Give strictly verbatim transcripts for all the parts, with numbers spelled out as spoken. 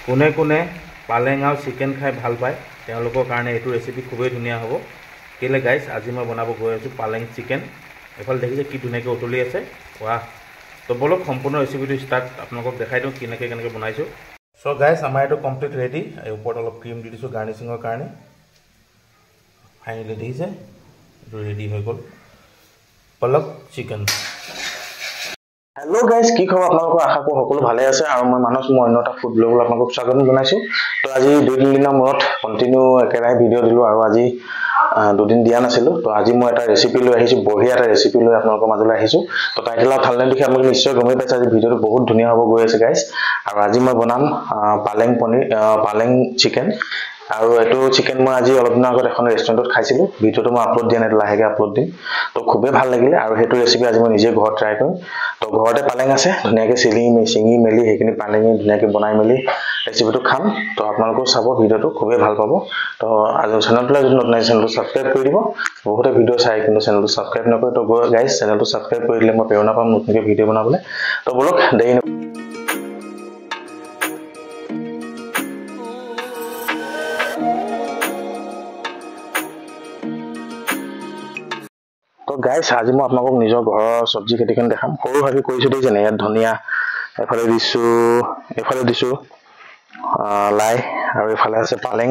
কোনে কোনে পালেং আৰু চিকেন খাই ভাল পায় তেওঁলোকৰ কাৰণে এইটো ৰেচিপি খুবেই ধুনীয়া হ'ব কেলে গাইজ আজি মই বনাব গৈ আছোঁ পালেং চিকেন এফালে দেখিছে কি ধুনীয়াকৈ উতলি আছে বাহ তো বলক সম্পূৰ্ণ ৰেচিপিটো ষ্টাৰ্ট আপোনালোকক দেখাই দিওঁ কেনেকৈ কেনেকৈ বনাইছোঁ চ' গাইজ আমাৰ এইটো কমপ্লিট ৰেডি এই ওপৰত অলপ ক্ৰীম দি দিছোঁ গাৰ্নিচিঙৰ কাৰণে ফাইনেলি দেখিছে এইটো ৰেডি হৈ গ'ল পালক চিকেন Hello guys, কি খবৰ আপোনালোকৰ আশা কৰো সকলো ভালে আছে আৰু মই মানস মই অন্যটা ফুড ব্লগ আপোনালোকক স্বাগতম জনাইছো তো আজি দুই তিন দিনৰ মূৰত কন্টিনিউ একেৰাহে ভিডিঅ' দিলো আৰু আজি দুদিন দিয়া নাছিলো তো আজি মই এটা ৰেচিপি লৈ আহিছো বঢ়িয়া এটা ৰেচিপি লৈ আপোনালোকৰ মাজলৈ আহিছো তো টাইটেল আৰু থাম্বনেল দেখি আপোনালোকে নিশ্চয় গমেই পাইছে আজি ভিডিঅ'টো বহুত ধুনীয়া হ'ব গৈ আছে গাইস আৰু আজি মই বনাম পালেং পনীৰ পালেং চিকেন আৰু এটো চিকেন মই আজি অলপ দিন আগত এখন ৰেষ্টুৰেণ্টত খাইছিলো ভিডিঅ'টো মই আপলোড দিয়া নাই লাহেকে আপলোড দিম তো খুবেই ভাল লাগিলে আৰু হেতু ৰেচিপি আজি মই নিজে ঘৰত ট্ৰাই কৰিম তো ঘৰতে পালেং আছে ধুনীয়াকে সিলি মেচিঙি মেলি হেকিনি পালেং ধুনীয়াকে বনাই মেলি ৰেচিপিটো খাম তো আপোনালোকে চাব ভিডিঅ'টো খুবেই ভাল পাব তো আজি চেনেলটো যদি নতুন চেনেলটো সাবস্ক্ৰাইব কৰি দিব বহুতে ভিডিঅ' চাই কিন্তু চেনেলটো সাবস্ক্ৰাইব নকৰে তো গাইস চেনেলটো সাবস্ক্ৰাইব কৰি দিলে মই প্ৰেৰণা পাম নতুনকৈ ভিডিঅ' বনাবলৈ তো বলক দেই তো গাইস আজি মই আপোনালোকক নিজৰ ঘৰৰ সবজি খেতিখন দেখাম সৰু ভাবি কৰিছো দেই যেনে ইয়াত ধনিয়া এফালে দিছো এফালে দিছো লাই আৰু এফালে আছে পালেং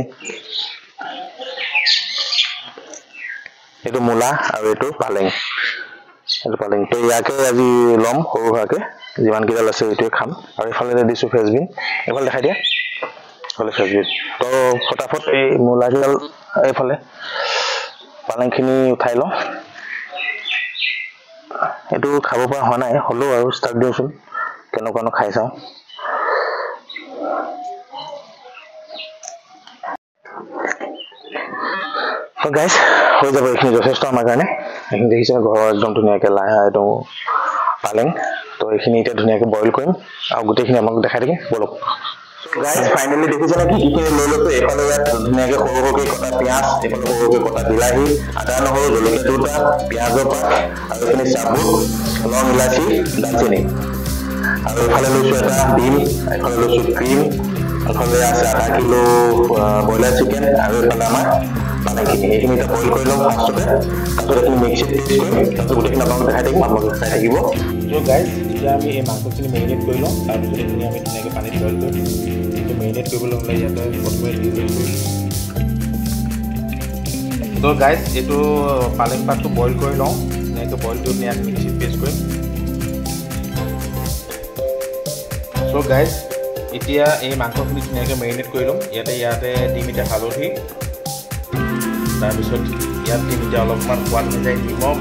এটো মূলা আৰু এটো পালেং এটো পালেং তো ইয়াকে আজি লম সৰু ভাকে যিমান কিডাল আছে এটোই খাম আৰু এফালে দিছো ফ্ৰেঞ্চবিন এফালে দেখাই দিয়া এফালে ফ্ৰেঞ্চবিন তো ফটাফট এই মূলা কিডাল এফালে পালেংখিনি উঠাই লওঁ এটো খাব পৰা হোৱা নাই হলো আৰু ষ্টাৰ্ট দিওঁচোন কেনেকুৱানো খাই চাওঁ তো গাইস হৈ যাব এইখিনি যথেষ্ট আমাৰ কাৰণে এইখিনি দেখিছে ঘৰৰ একদম ধুনীয়াকৈ লাই এইটো পালেং তো এইখিনি এতিয়া ধুনীয়াকৈ বইল কৰিম আৰু গোটেইখিনি আপোনালোকক দেখাই দিম বলক গাইস ফাইনালি দেখিছে নাকি ইখিনি লৈ লৈছো এফালে ইয়াত ধুনীয়াকৈ সৰু সৰুকৈ কটা পিঁয়াজ এফালে সৰু সৰুকৈ কটা বিলাহী আদা নহৰু জলকীয়া দুটা পিঁয়াজৰ পাত আৰু এইখিনি চাবুট লং ইলাচি দালচেনি আৰু এফালে লৈছো এটা ডিম এফালে লৈছো ক্ৰীম এফালে আছে আধা কিলো ব্ৰইলাৰ চিকেন আৰু এফালে আমাৰ পালেংখিনি এইখিনি এটা বইল কৰি লওঁ ফাৰ্ষ্টতে তাৰপিছত এইখিনি মিক্সিত পেষ্ট কৰিম তাৰপিছত গোটেইখিনি আপোনালোকক দেখাই দিম আপোনালোকে চাই থাকিব চ' গাইজ এতিয়া আমি এই মাংসখিনি মেৰিনেট কৰি লওঁ তাৰপিছত এইখিনি আমি ধুনীয়াকৈ পানীত বইল কৰিম কিন্তু মেৰিনেট কৰিবলৈ হ'লে ইয়াতে প্ৰথমে দি লৈছোঁ ত' গাইজ এইটো পালেং পাতটো বইল কৰি লওঁ ধুনীয়াকৈ বইল কৰি পিনি আমি মিক্সিত পেষ্ট কৰিম চ' গাইজ এতিয়া এই মাংসখিনি ধুনীয়াকৈ মেৰিনেট কৰি লওঁ ইয়াতে ইয়াতে দিম এতিয়া হালধি তাৰপিছত ইয়াত দিম এতিয়া অলপমান সোৱাদ অনুযায়ী নিমখ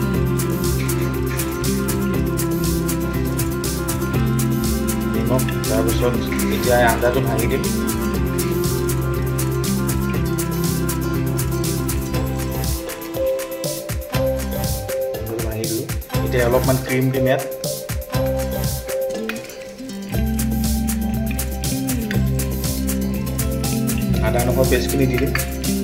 নিমখ তাৰপিছত এতিয়া আঞ্জাটো ভাঙি দিম ভাঙি দিলোঁ এতিয়া অলপমান ক্ৰীম দিম ইয়াত আদা নহৰু পেষ্টখিনি দি দিম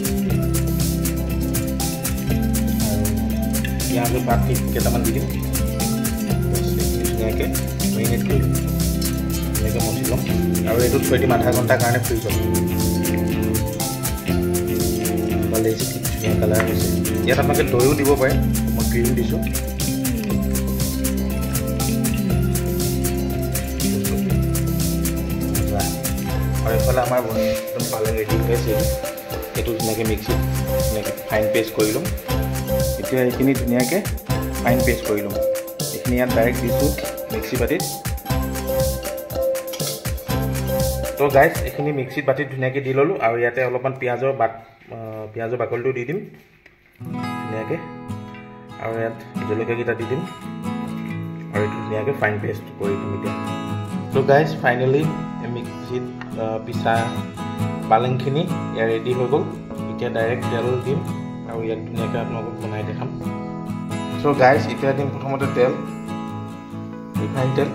পিঁয়াজৰ পাত কেইটামান দি দিম ধুনীয়াকৈ মেৰিনেট কৰি দিম ধুনীয়াকৈ মচি ল'ম আৰু এইটো থৈ দিম আধা ঘণ্টাৰ কাৰণে ফ্ৰিজত ভাল লাগিছে কি ধুনীয়া কালাৰ হৈছে ইয়াত আপোনালোকে দৈও দিব পাৰে মই ক্ৰীম দিছোঁ আৰু এইফালে আমাৰ একদম পালেং ৰেডি হৈ আছে এইটো ধুনীয়াকৈ মিক্সিত ধুনীয়াকৈ ফাইন পেষ্ট কৰি ল'ম এতিয়া এইখিনি ধুনীয়াকৈ ফাইন পেষ্ট কৰি ল'ম এইখিনি ইয়াত ডাইৰেক্ট দিছোঁ মিক্সি বাতিত তো গাইজ এইখিনি মিক্সিত বাতিত ধুনীয়াকৈ দি ল'লোঁ আৰু ইয়াতে অলপমান পিঁয়াজৰ বাক পিঁয়াজৰ বাকলিটো দি দিম ধুনীয়াকৈ আৰু ইয়াত জলকীয়াকেইটা দি দিম আৰু এইটো ধুনীয়াকৈ ফাইন পেষ্ট কৰি দিম এতিয়া তো গাইজ ফাইনেলি মিক্সিত পিছা পালেংখিনি ইয়াত ৰেডি হৈ গ'ল এতিয়া ডাইৰেক্ট তেল দিম আৰু ইয়াত ধুনীয়াকৈ আপোনালোকক বনাই দেখাম চ' গাইজ এতিয়া দিম প্ৰথমতে তেল ৰিফাইন তেল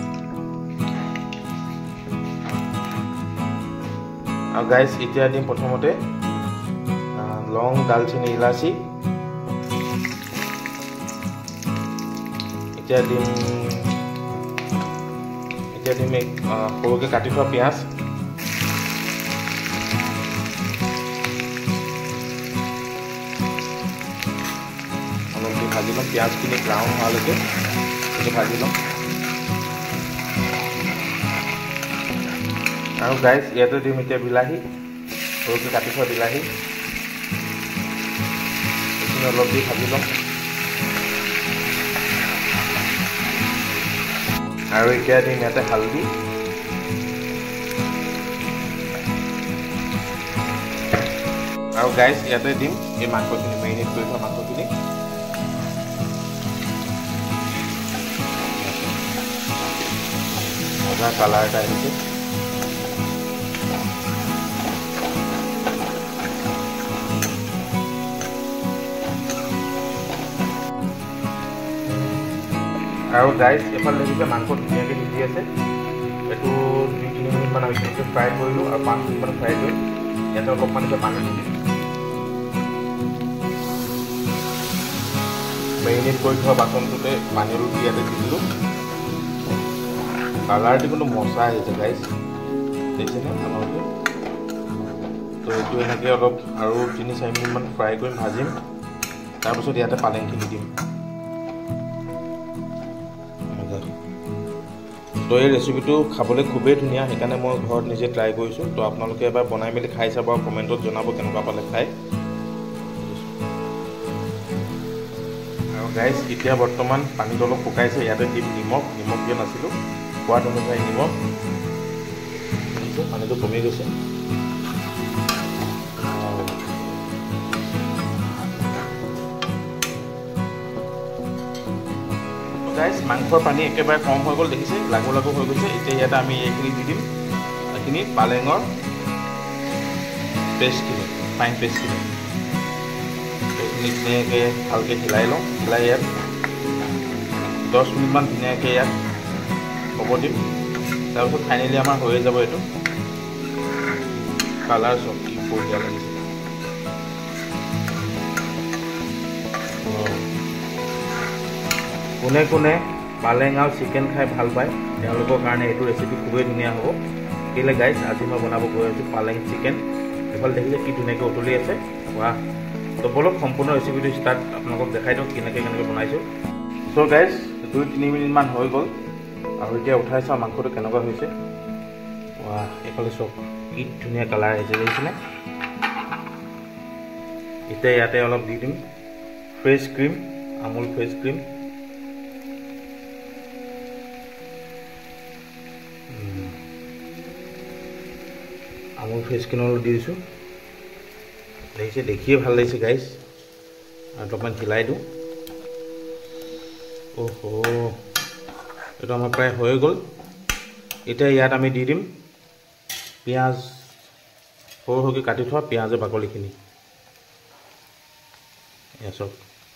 আৰু গাইজ এতিয়া দিম প্ৰথমতে লং দালচেনি ইলাচি এতিয়া দিম এতিয়া দিম সৰুকৈ কাটি থোৱা পিঁয়াজ ভাজি ল'ম পিঁয়াজখিনি ব্ৰাউন হোৱালৈকে এইটো ভাজি ল'ম আৰু গাইজ ইয়াতে দিম এতিয়া বিলাহী সৰুকৈ কাটি থোৱা বিলাহী এইখিনি অলপ দি ভাজি ল'ম আৰু এতিয়া দিম ইয়াতে হালধি আৰু গাইজ ইয়াতে দিম এই মাংসখিনি মেৰিনেট কৰি থোৱা মাংসখিনি মজা কালাৰ এটা আহিছে আৰু গাইজ এফালে দেখিছে মাংস ধুনীয়াকৈ সিজি আছে এইটো দুই তিনি মিনিটমান আমি ধুনীয়াকৈ ফ্ৰাই কৰিলোঁ আৰু পাঁচ মিনিটমান ফ্ৰাই কৰি ইয়াতে অলপমান এতিয়া পানী দি দিম মেৰিনেট কৰি থোৱা বাচনটোতে পানী অলপ ইয়াতে দি দিলোঁ কালাৰটো কিন্তু মজা আহিছে গাইজ দেখিছেনে আপোনালোকে তো এইটো এনেকৈ অলপ আৰু তিনি চাৰি মিনিটমান ফ্ৰাই কৰি ভাজিম তাৰপিছত ইয়াতে পালেংখিনি দিম তো এই ৰেচিপিটো খাবলৈ খুবেই ধুনীয়া সেইকাৰণে মই ঘৰত নিজে ট্ৰাই কৰিছোঁ তো আপোনালোকে এবাৰ বনাই মেলি খাই চাব আৰু কমেণ্টত জনাব কেনেকুৱা পালে খাই আৰু গাইজ এতিয়া বৰ্তমান পানীটো অলপ শুকাইছে ইয়াতে দিম নিমখ নিমখ দিয়া নাছিলোঁ সোৱাদ অনুযায়ী নিমখ পানীটো কমি গৈছে গাইজ মাংসৰ পানী একেবাৰে কম হৈ গ'ল দেখিছে লাগু লাগু হৈ গৈছে এতিয়া ইয়াতে আমি এইখিনি দি দিম এইখিনি পালেঙৰ পেষ্টখিনি ফাইন পেষ্টখিনি এইখিনি ধুনীয়াকৈ ভালকৈ হিলাই লওঁ হিলাই ইয়াত দহ মিনিটমান ধুনীয়াকৈ ইয়াত হ'ব দিম তাৰপিছত ফাইনেলি আমাৰ হৈয়ে যাব এইটো কালাৰ চব কি বঢ়িয়া লাগিছে কোনে কোনে পালেং আৰু চিকেন খাই ভাল পায় তেওঁলোকৰ কাৰণে এইটো ৰেচিপি খুবেই ধুনীয়া হ'ব কেলৈ গাইজ আজি মই বনাব গৈ আছোঁ পালেং চিকেন এইফালে দেখিছে কি ধুনীয়াকৈ উতলি আছে বাহ তো বলক সম্পূৰ্ণ ৰেচিপিটো ষ্টাৰ্ট আপোনালোকক দেখাই দিওঁ কেনেকৈ কেনেকৈ বনাইছোঁ চ' গাইজ দুই তিনি মিনিটমান হৈ গ'ল আৰু এতিয়া উঠাই চাওঁ মাংসটো কেনেকুৱা হৈছে বাহ এইফালে চব কি ধুনীয়া কালাৰ আহিছে দেখিছেনে এতিয়া ইয়াতে অলপ দি দিম fresh cream Amul fresh cream Amul fresh cream অলপ দি দিছোঁ দেখিছে দেখিয়ে ভাল লাগিছে গাইজ আৰু অলপমান হিলাই দিওঁ অহ' এইটো আমাৰ প্ৰায় হৈ গ'ল এতিয়া ইয়াত আমি দি দিম পিঁয়াজ সৰু সৰুকৈ কাটি থোৱা পিঁয়াজৰ বাকলিখিনি এয়া চব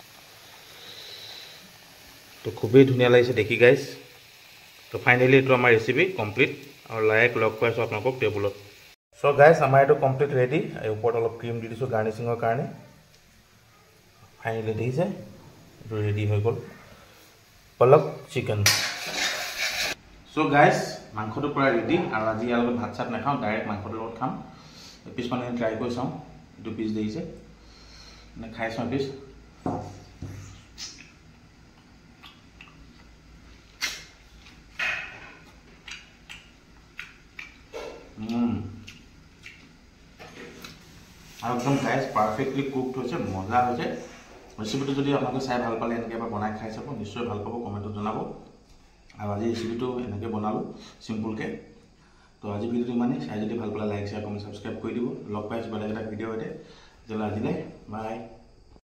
তো খুবেই ধুনীয়া লাগিছে দেখি গাইজ তো ফাইনেলি এইটো আমাৰ ৰেচিপি কমপ্লিট আৰু লাইক লগ পাইছোঁ আপোনালোকক টেবুলত চ' গাইজ আমাৰ এইটো কমপ্লিট ৰেডি এই ওপৰত অলপ ক্ৰীম দি দিছোঁ গাৰ্নিচিঙৰ কাৰণে ফাইনেলি দেখিছে এইটো ৰেডি হৈ গ'ল পলক চিকেন চ' গাইজ মাংসটো পূৰা ৰেডি আৰু আজি ইয়াৰ লগত ভাত চাত নাখাওঁ ডাইৰেক্ট মাংসটোৰ লগত খাম এপিচ মানে ট্ৰাই কৰি চাওঁ এইটো পিচ দেখিছে মানে খাই চাওঁ পিচ আৰু একদম গাইজ পাৰফেক্টলি কুকড হৈছে মজা হৈছে ৰেচিপিটো যদি আপোনালোকে চাই ভাল পালে এনেকৈ এবাৰ বনাই খাই চাব নিশ্চয় ভাল পাব কমেণ্টত জনাব আৰু আজি ৰেচিপিটো এনেকৈ বনালোঁ চিম্পুলকৈ তো আজি ভিডিঅ'টো ইমানেই চাই যদি ভাল পালে লাইক শ্বেয়াৰ কমেণ্ট ছাবস্ক্ৰাইব কৰি দিব লগ পাইছোঁ বেলেগ এটা ভিডিঅ' সৈতে তেতিয়াহ'লে আজিলৈ বাই